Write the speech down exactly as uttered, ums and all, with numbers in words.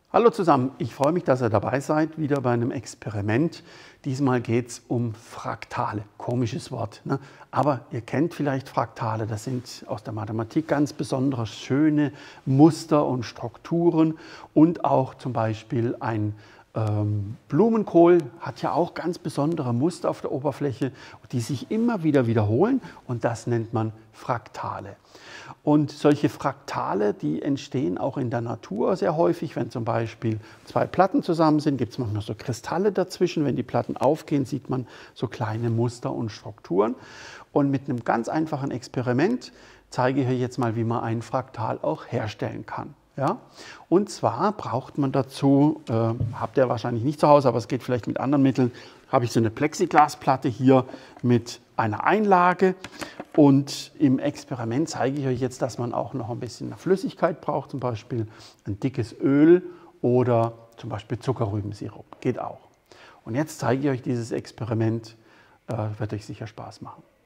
Hallo zusammen, ich freue mich, dass ihr dabei seid, wieder bei einem Experiment. Diesmal geht es um Fraktale, komisches Wort, ne? Aber ihr kennt vielleicht Fraktale, das sind aus der Mathematik ganz besondere schöne Muster und Strukturen und auch zum Beispiel ein ähm, Blumenkohl hat ja auch ganz besondere Muster auf der Oberfläche, die sich immer wieder wiederholen und das nennt man Fraktale. Und solche Fraktale, die entstehen auch in der Natur sehr häufig, wenn zum Beispiel zwei Platten zusammen sind, gibt es manchmal so Kristalle dazwischen. Wenn die Platten aufgehen, sieht man so kleine Muster und Strukturen. Und mit einem ganz einfachen Experiment zeige ich euch jetzt mal, wie man ein Fraktal auch herstellen kann. Ja? Und zwar braucht man dazu, äh, habt ihr wahrscheinlich nicht zu Hause, aber es geht vielleicht mit anderen Mitteln, habe ich so eine Plexiglasplatte hier mit einer Einlage. Und im Experiment zeige ich euch jetzt, dass man auch noch ein bisschen Flüssigkeit braucht, zum Beispiel ein dickes Öl oder zum Beispiel Zuckerrübensirup, geht auch. Und jetzt zeige ich euch dieses Experiment, äh, wird euch sicher Spaß machen.